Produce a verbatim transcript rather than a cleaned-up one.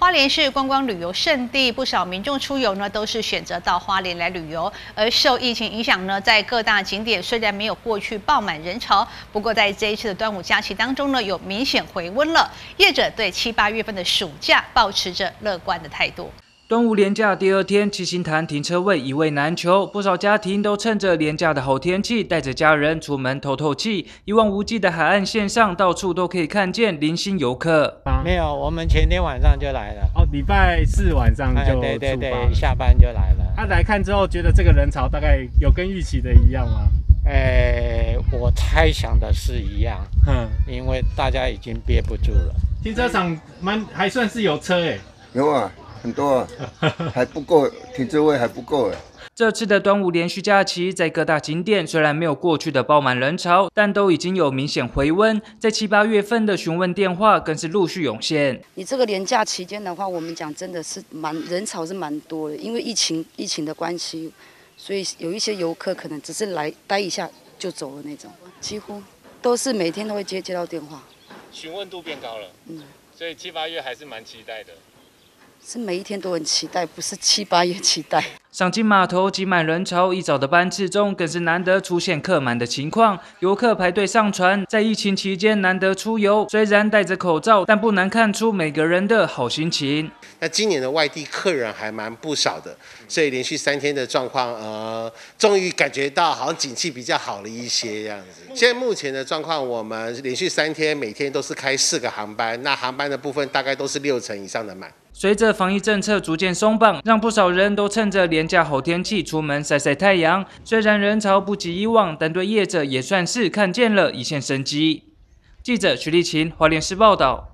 花莲是观光旅游胜地，不少民众出游呢都是选择到花莲来旅游。而受疫情影响呢，在各大景点虽然没有过去爆满人潮，不过在这一次的端午假期当中呢，有明显回温了。业者对七八月份的暑假抱持着乐观的态度。 端午连假第二天，七星潭停车位一位难求，不少家庭都趁着连假的好天气，带着家人出门透透气。一望无际的海岸线上，到处都可以看见零星游客。 没有，我们前天晚上就来了。 哦，礼拜四晚上就出发、 哎、对对对，下班就来了。 他、啊、来看之后，觉得这个人潮大概有跟预期的一样吗？ 哎，我猜想的是一样，嗯，因为大家已经憋不住了。 停车场蛮还算是有车哎， 有啊。 很多啊，还不够，停车位还不够哎。 这次的端午连续假期，在各大景点虽然没有过去的爆满人潮，但都已经有明显回温。在七八月份的询问电话更是陆续涌现。 你这个连假期间的话，我们讲真的是蛮人潮是蛮多的，因为疫情疫情的关系，所以有一些游客可能只是来待一下就走了那种，几乎都是每天都会接接到电话。 询问度变高了，嗯，所以七八月还是蛮期待的。 是每一天都很期待，不是七八月期待。 赏金码头挤满人潮，一早的班次中更是难得出现客满的情况，游客排队上船。在疫情期间难得出游，虽然戴着口罩，但不难看出每个人的好心情。 那今年的外地客人还蛮不少的，所以连续三天的状况，呃，终于感觉到好像景气比较好了一些这样子。现在目前的状况，我们连续三天每天都是开四个航班，那航班的部分大概都是六成以上的满。 随着防疫政策逐渐松绑，让不少人都趁着连假好天气出门晒晒太阳。虽然人潮不及以往，但对业者也算是看见了一线生机。记者徐立琴，花莲市报道。